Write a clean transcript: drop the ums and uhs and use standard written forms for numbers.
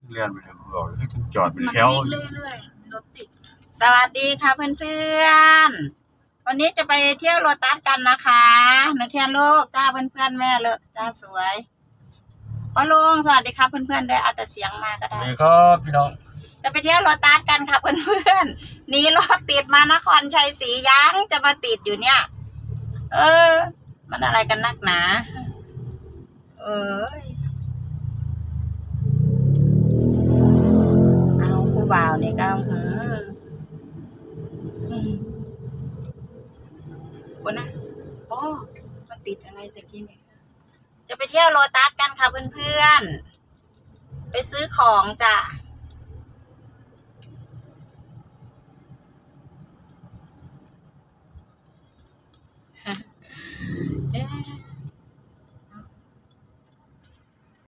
เลื่อนไปถึงบอกจอดเป็นแถวมันวิ่งเรื่อยๆรถติดสวัสดีค่ะเพื่อนๆวันนี้จะไปเที่ยวโลตัสกันนะคะนักเที่ยวโลกจ้าเพื่อนๆแม่เลยจ้าสวยพ่อลุงสวัสดีครับเพื่อนๆด้วยเอาแต่เสียงมาก็ได้นี่ครับพี่น้องจะไปเที่ยวโลตัสกันค่ะเพื่อนๆนี่รถติดมานครชัยศรียังจะมาติดอยู่เนี่ยมันอะไรกันนักหนาเอาผู้บ่าวนี่ก็คนนะโอ้มันติดอะไรตะกี้เนี่ยจะไปเที่ยวโลตัสกันค่ะเพื่อนๆไปซื้อของจ้ะ